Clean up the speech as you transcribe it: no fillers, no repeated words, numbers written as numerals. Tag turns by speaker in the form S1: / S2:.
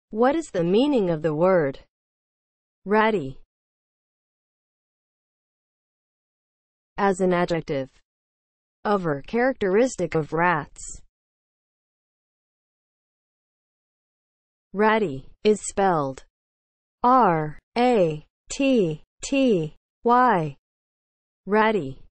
S1: What is the meaning of the word ratty as an adjective of or characteristic of rats? Ratty is spelled R-A-T-T-Y. Ratty